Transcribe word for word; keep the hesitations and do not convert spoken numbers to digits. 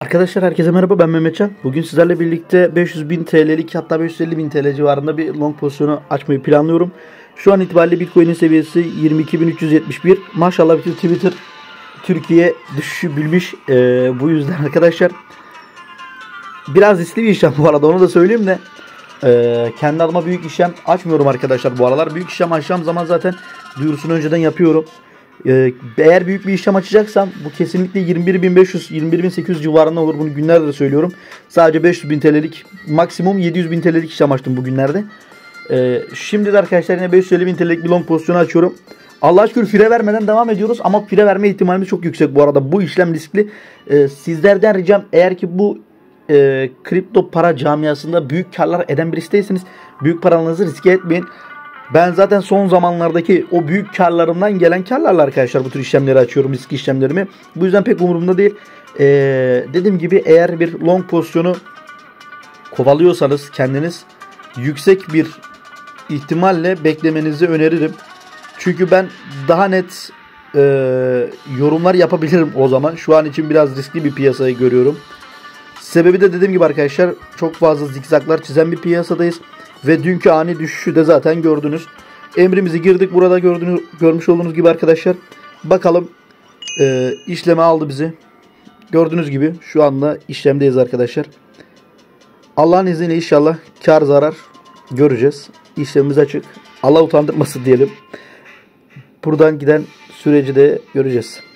Arkadaşlar herkese merhaba, ben Mehmetcan. Bugün sizlerle birlikte beş yüz bin T L'lik, hatta beş yüz elli bin T L civarında bir long pozisyonu açmayı planlıyorum. Şu an itibariyle Bitcoin'in seviyesi yirmi iki bin üç yüz yetmiş bir. Maşallah bütün Twitter Türkiye düşüşü bilmiş. Ee, bu yüzden arkadaşlar biraz riskli bir işlem bu arada, onu da söyleyeyim de ee, kendi adıma büyük işlem açmıyorum arkadaşlar bu aralar. Büyük işlem açacağım zaman zaten duyurusunu önceden yapıyorum. Eğer büyük bir işlem açacaksam bu kesinlikle yirmi bir bin beş yüz yirmi bir bin sekiz yüz civarında olur. Bunu günlerdir söylüyorum. Sadece beş yüz bin T L'lik, maksimum yedi yüz bin T L'lik işlem açtım bugünlerde. Ee, şimdi de arkadaşlar yine beş yüz elli bin T L'lik bir long pozisyonu açıyorum. Allah'a şükür fire vermeden devam ediyoruz ama fire verme ihtimalimiz çok yüksek bu arada. Bu işlem riskli. Ee, sizlerden ricam, eğer ki bu e, kripto para camiasında büyük karlar eden birisiyseniz büyük paranızı riske etmeyin. Ben zaten son zamanlardaki o büyük karlarımdan gelen karlarla arkadaşlar bu tür işlemleri açıyorum, risk işlemlerimi. Bu yüzden pek umurumda değil. Ee, dediğim gibi eğer bir long pozisyonu kovalıyorsanız kendiniz, yüksek bir ihtimalle beklemenizi öneririm. Çünkü ben daha net e, yorumlar yapabilirim o zaman. Şu an için biraz riskli bir piyasayı görüyorum. Sebebi de dediğim gibi arkadaşlar, çok fazla zikzaklar çizen bir piyasadayız. Ve dünkü ani düşüşü de zaten gördünüz. Emrimizi girdik. Burada gördüğünüz, görmüş olduğunuz gibi arkadaşlar. Bakalım e, işleme aldı bizi. Gördüğünüz gibi şu anda işlemdeyiz arkadaşlar. Allah'ın izniyle inşallah kar zarar göreceğiz. İşlemimiz açık. Allah utandırmasın diyelim. Buradan giden süreci de göreceğiz.